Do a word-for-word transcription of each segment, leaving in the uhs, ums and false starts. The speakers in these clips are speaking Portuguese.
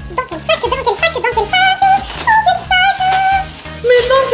Dans quel sac, dans quel sac, dans quel sac, dans quel sac? Mais dans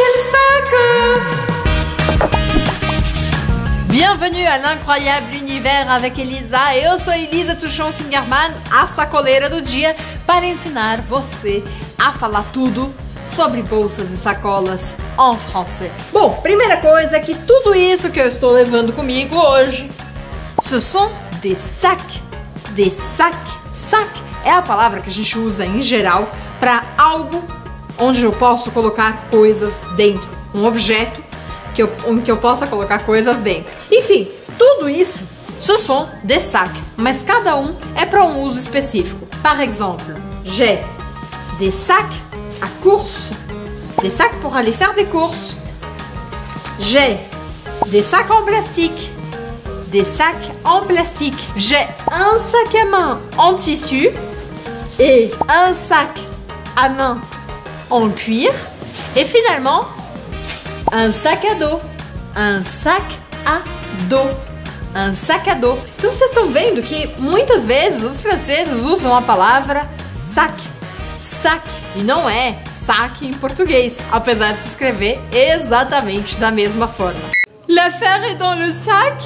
quel sac? Bienvenue à l'incroyable univers avec Elisa. Eu sou Elisa Tuchon Fingerman, a sacoleira do dia, para ensinar você a falar tudo sobre bolsas e sacolas em francês. Bom, primeira coisa é que tudo isso que eu estou levando comigo hoje, ce sont des sacs. Des sacs. Sac é a palavra que a gente usa em geral para algo onde eu posso colocar coisas dentro. Um objeto que eu, em que eu possa colocar coisas dentro. Enfim, tudo isso, ce sont des sacs. Mas cada um é para um uso específico. Par exemple, j'ai des sacs à course. Des sacs pour aller faire des courses. J'ai des sacs en plastique. Des sacs en plastique. J'ai un sac à main en tissu et un sac à main en cuir. Et finalement, un sac à dos. Un sac à dos. Un sac à dos. Então vocês estão vendo que muitas vezes os franceses usam a palavra sac. Sac. E não é saque em português, apesar de se escrever exatamente da mesma forma. L'affaire est dans le sac.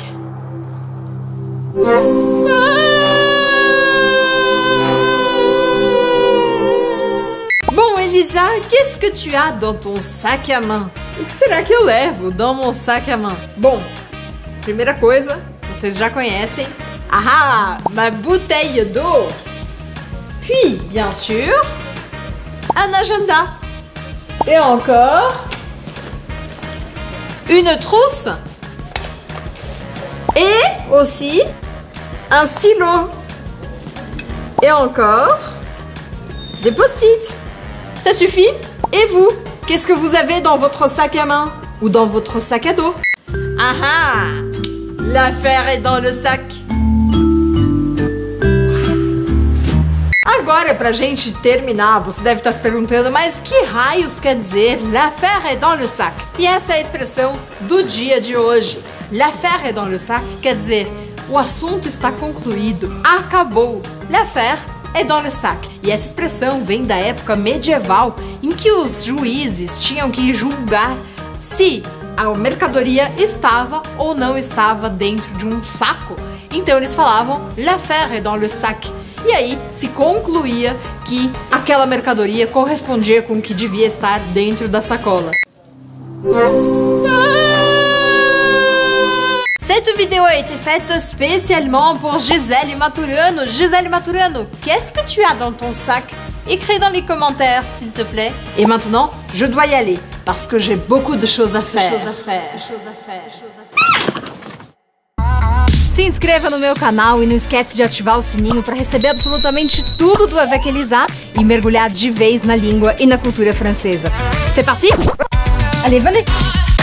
Bom, Elisa, qu'est-ce que tu as dans ton sac à main? O que será que eu levo dans mon sac à main? Bom, primeira coisa, vocês já conhecem. Ah, ma bouteille d'eau. Puis, bien sûr, un agenda. Et encore, une trousse. Et aussi un stylo. Et encore des post-it. Ça suffit? Et vous? Qu'est-ce que vous avez dans votre sac à main? Ou dans votre sac à dos? Ah ah! L'affaire est dans le sac. Agora, pra gente terminar, você deve estar se perguntando, mas que raios quer dizer l'affaire est dans le sac? E essa é a expressão do dia de hoje. L'affaire est dans le sac quer dizer o assunto está concluído, acabou. L'affaire est dans le sac. E essa expressão vem da época medieval, em que os juízes tinham que julgar se a mercadoria estava ou não estava dentro de um saco. Então eles falavam l'affaire est dans le sac. E aí se concluía que aquela mercadoria correspondia com o que devia estar dentro da sacola. Cette vidéo a été faite spécialement pour Gisèle Maturano. Gisèle Maturano, qu'est-ce que tu as dans ton sac? Écris dans les commentaires, s'il te plaît. Et maintenant, je dois y aller, parce que j'ai beaucoup de choses à faire. De choses à faire. De choses à faire. De choses à faire. Se inscreva no meu canal e não esquece de ativar o sininho para receber absolutamente tudo do Avec Elisa e mergulhar de vez na língua e na cultura francesa. C'est parti? Allez, venez!